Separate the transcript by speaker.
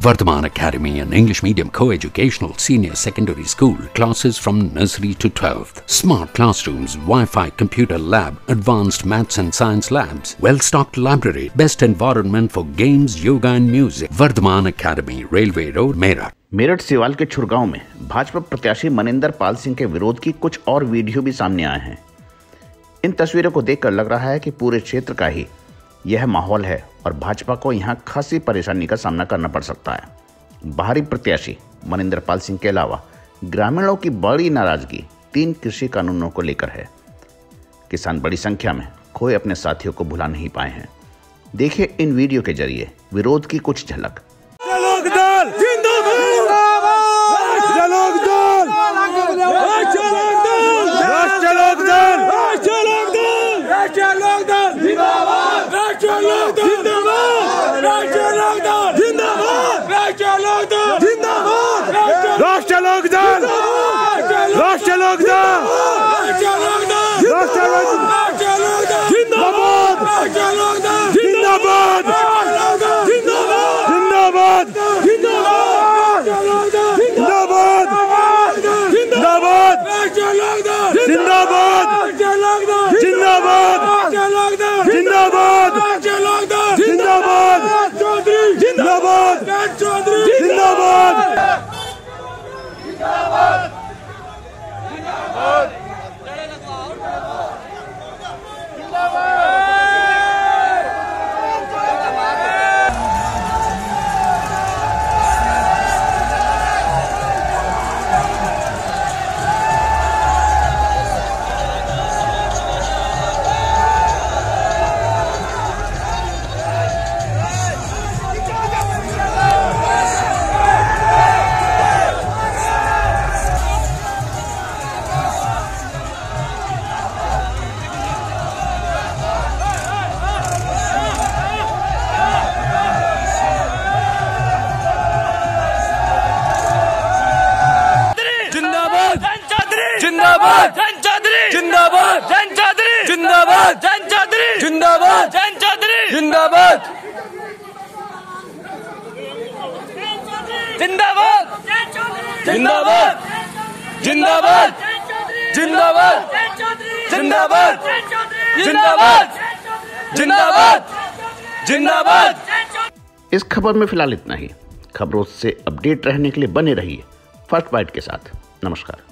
Speaker 1: Vardhaman Academy, an English medium co-educational senior secondary school, classes from nursery to 12th. Smart classrooms, Wi-Fi computer lab, advanced maths and science labs, well-stocked library, best environment for games, yoga and music. Vardhaman Academy, Railway Road, Meerut.
Speaker 2: Meerut Siwal के छुरगांव में भाजपा प्रत्याशी मनिंदर पाल सिंह के विरोध की कुछ और video भी सामने आए हैं। इन तस्वीरों को देखकर लग रहा है कि पूरे क्षेत्र का ही यह माहौल है और भाजपा को यहां खासी परेशानी का सामना करना पड़ सकता है। बाहरी प्रत्याशी मनिंदर पाल सिंह के अलावा ग्रामीणों की बड़ी नाराजगी 3 कृषि कानूनों को लेकर है। किसान बड़ी संख्या में खोए अपने साथियों को भुला नहीं पाए हैं। देखिए इन वीडियो के जरिए विरोध की कुछ झलक।
Speaker 3: जिंदाबाद जैन चौधरी, जिंदाबाद जैन चौधरी, जिंदाबाद जैन चौधरी, जिंदाबाद जैन चौधरी, जिंदाबाद जिंदाबाद जिंदाबाद जिंदाबाद जिंदाबाद जिंदाबाद जिंदाबाद जिंदाबाद जिंदाबाद।
Speaker 2: इस खबर में फिलहाल इतना ही। खबरों से अपडेट रहने के लिए बने रहिए फर्स्ट बाइट के साथ। नमस्कार।